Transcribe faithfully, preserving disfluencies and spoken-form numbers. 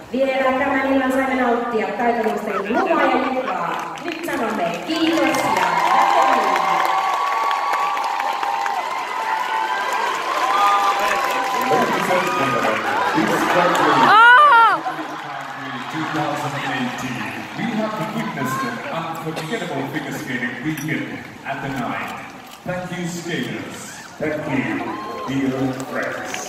Vielä tämän illan saimme nauttia taitoluistelun luvaa ja juhlaa. Nyt sanomme kiitos ja näkemiin. twenty eighteen. We have witnessed an unforgettable figure skating weekend at the night. Thank you, skaters. Thank you, dear friends.